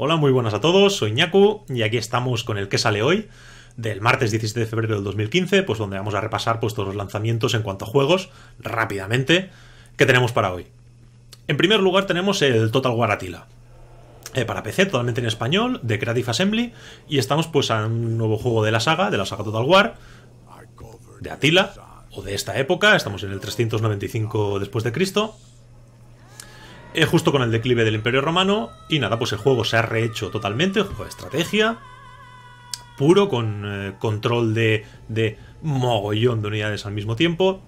Hola, muy buenas a todos, soy Ñaku y aquí estamos con el que sale hoy, del martes 17 de febrero del 2015, pues donde vamos a repasar pues todos los lanzamientos en cuanto a juegos, rápidamente, que tenemos para hoy. En primer lugar tenemos el Total War Attila, para PC, totalmente en español, de Creative Assembly, y estamos pues a un nuevo juego de la saga Total War, de Attila, o de esta época, estamos en el 395 después de Cristo, justo con el declive del Imperio Romano. Y nada, pues el juego se ha rehecho totalmente, juego de estrategia puro, con control de mogollón de unidades al mismo tiempo.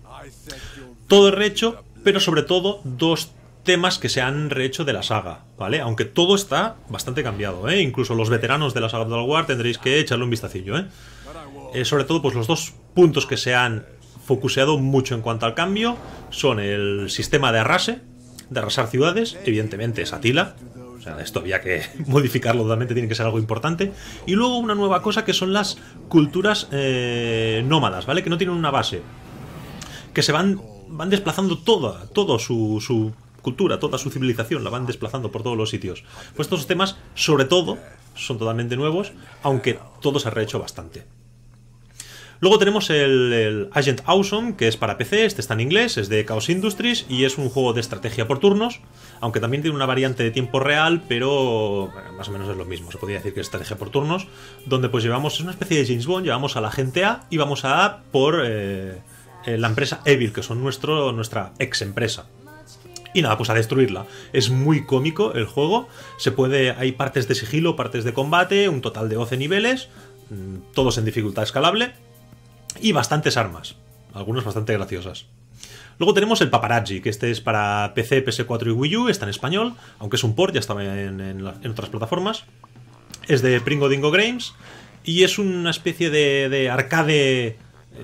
Todo es rehecho, pero sobre todo dos temas que se han rehecho de la saga, ¿vale? Aunque todo está bastante cambiado, ¿eh? Incluso los veteranos de la saga Total War tendréis que echarle un vistacillo, ¿eh? Sobre todo, pues los dos puntos que se han focuseado mucho en cuanto al cambio son el sistema de arrasar ciudades, evidentemente es Attila, o sea, esto había que modificarlo totalmente, tiene que ser algo importante. Y luego una nueva cosa que son las culturas nómadas, ¿vale? Que no tienen una base, que se van desplazando toda su cultura, toda su civilización, la van desplazando por todos los sitios. Pues estos temas, sobre todo, son totalmente nuevos, aunque todo se ha rehecho bastante. Luego tenemos el Agent Awesome, que es para PC, este está en inglés, es de Chaos Industries y es un juego de estrategia por turnos, aunque también tiene una variante de tiempo real, pero bueno, más o menos es lo mismo, se podría decir que es estrategia por turnos, donde pues llevamos, es una especie de James Bond, llevamos a la gente A y vamos a por la empresa Evil, que son nuestra ex empresa. Y nada, pues a destruirla. Es muy cómico el juego, hay partes de sigilo, partes de combate, un total de 12 niveles, todos en dificultad escalable. Y bastantes armas, algunas bastante graciosas. Luego tenemos el Paparazzi, que este es para PC, PS4 y Wii U, está en español, aunque es un port, ya estaba en otras plataformas. Es de Pringo Dingo Games y es una especie de arcade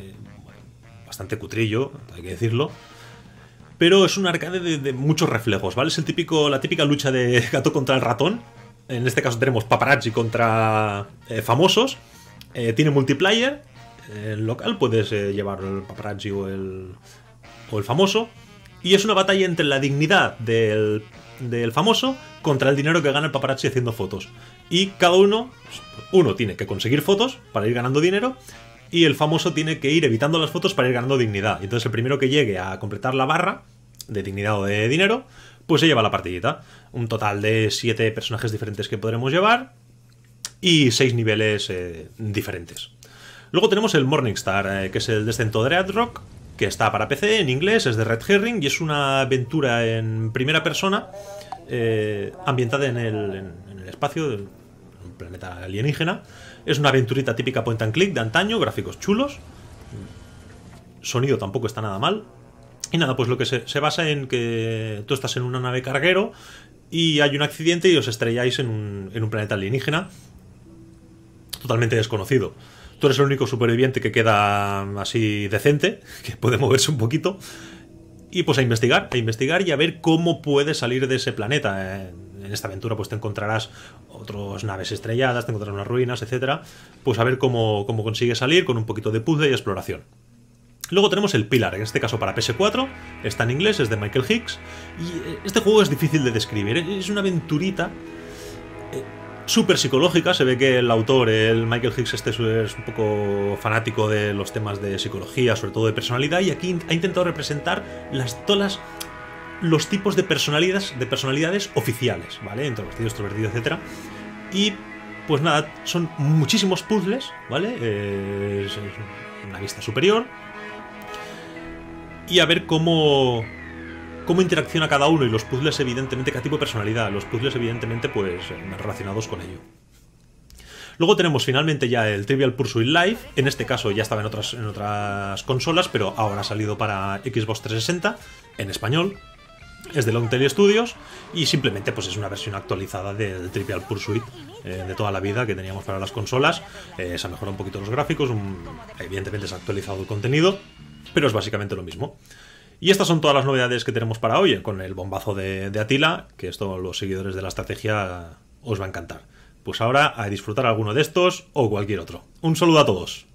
bastante cutrillo, hay que decirlo. Pero es un arcade de muchos reflejos, ¿vale? Es la típica lucha de gato contra el ratón. En este caso tenemos Paparazzi contra famosos. Tiene multiplayer. En local puedes llevar el paparazzi o el famoso, y es una batalla entre la dignidad del famoso contra el dinero que gana el paparazzi haciendo fotos, y cada uno tiene que conseguir fotos para ir ganando dinero y el famoso tiene que ir evitando las fotos para ir ganando dignidad. Entonces el primero que llegue a completar la barra de dignidad o de dinero pues se lleva la partidita. Un total de 7 personajes diferentes que podremos llevar y 6 niveles diferentes. Luego tenemos el Morningstar, que es el Descent of Dreadrock, que está para PC, en inglés, es de Red Herring y es una aventura en primera persona, ambientada en el espacio, en un planeta alienígena. Es una aventurita típica point and click de antaño, gráficos chulos, sonido tampoco está nada mal. Y nada, pues lo que se basa en que tú estás en una nave carguero y hay un accidente y os estrelláis en un planeta alienígena totalmente desconocido. Tú eres el único superviviente que queda así decente, que puede moverse un poquito. Y pues a investigar y a ver cómo puedes salir de ese planeta. En esta aventura pues te encontrarás otras naves estrelladas, te encontrarás unas ruinas, etc. Pues a ver cómo consigues salir con un poquito de puzzle y exploración. Luego tenemos el Pillar, en este caso para PS4, está en inglés, es de Michael Hicks. Y este juego es difícil de describir, es una aventurita súper psicológica. Se ve que el autor, el Michael Hicks, es un poco fanático de los temas de psicología, sobre todo de personalidad, y aquí ha intentado representar todos los tipos de personalidades oficiales, ¿vale? Introvertido, extrovertido, etc. Y pues nada, son muchísimos puzzles, ¿vale? Es una vista superior. Y a ver cómo interacciona cada uno, y los puzzles evidentemente, cada tipo de personalidad, los puzzles evidentemente pues relacionados con ello. Luego tenemos finalmente ya el Trivial Pursuit Live, en este caso ya estaba en otras consolas, pero ahora ha salido para Xbox 360 en español. Es de Longtail Studios y simplemente pues es una versión actualizada del Trivial Pursuit de toda la vida que teníamos para las consolas. Se ha mejorado un poquito los gráficos, evidentemente se ha actualizado el contenido, pero es básicamente lo mismo. Y estas son todas las novedades que tenemos para hoy, con el bombazo de Attila, que esto los seguidores de la estrategia os va a encantar. Pues ahora a disfrutar alguno de estos o cualquier otro. Un saludo a todos.